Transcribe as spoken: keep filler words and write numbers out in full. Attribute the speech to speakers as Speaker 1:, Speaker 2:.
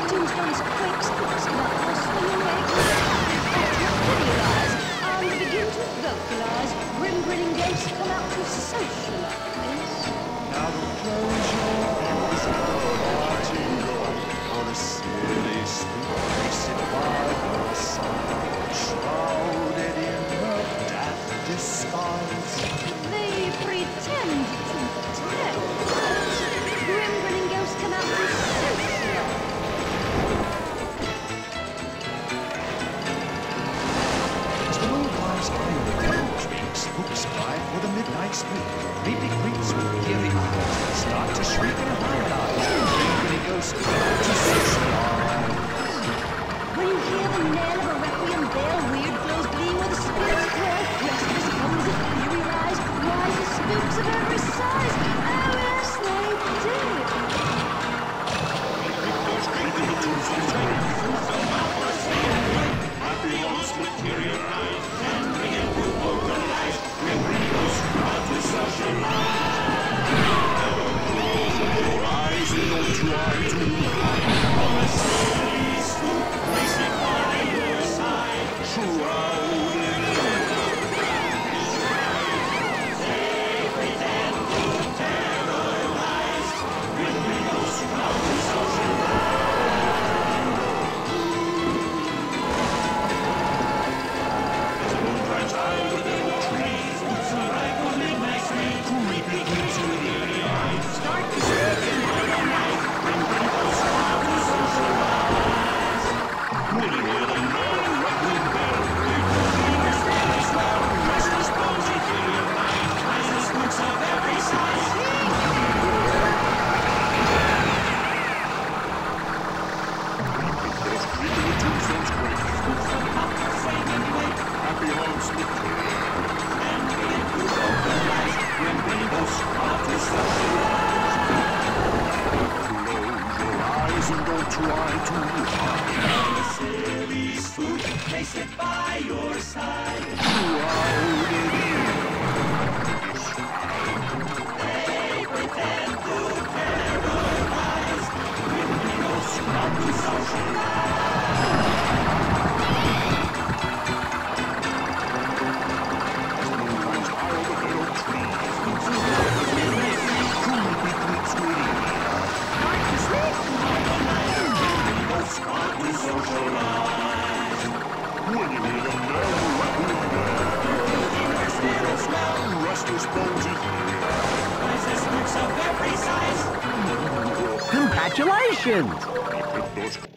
Speaker 1: Tombstone's quakes, spooks come out all swinging legs with their ultimate videalize, and begin to vocalize. Grim-grinning ghosts come out to socialize.
Speaker 2: Now don't close your eyes, watching going for the silly spook. Sit by the side, shrouded in the daft disguise.
Speaker 1: They pretend to terrorize. Grim-grinning ghosts come out to socialize.
Speaker 2: Tall guys behind the clothes ring, spooks arrive for the midnight spook. Creepy creeps with eerie eyes start to shriek and harmonize. Grim-grinning ghosts come out to socialize.
Speaker 1: When you hear the knell of a requiem bell, weird flows gleam where the spirits dwell. Restless comes of eerie rise, rise the spooks of every size. Oh yes, they did.
Speaker 3: Happy lost materialize, and begin to vocalize. Grim-grinning ghosts come out to socialize. Close your eyes and don't try to hide. On a silly spook, placing by your side. Shrouded in they pretend to terrorize. Grim-grinning ghosts come out to socialize. As the moon drives out of the old trees, spooks arrive for midnight screams. Creepy creeps with eerie eyes start to shake and harmonize. Grim-grinning ghosts come out to socialize. When you hear the knell of a requiem bell, weird flows gleam where spirits dwell. Restless bones ethereal mind, rise the spooks of every size. Those creeping with tombstones quake. Spooks come out to sing and wake. Happy haunts materialize, and begin to vocalize. Grim-grinning ghosts come out to socialize. Close your eyes and don't try to hide. On a silly spook, place it by your side. Shrouded in they pretend to terrorize. Grim-grinning ghosts come out to socialize. As the moon climbs high over the old trees, spooks arrive with midnight screams. Creepy creeps with eerie eyes start to shriek and harmonize. Grim-grinning ghosts come out to socialize. When you hear the knell of a requiem bell, where spirits dwell, restless bones ethereal eyes, rise the spooks of every size.
Speaker 4: Congratulations!
Speaker 2: Keep those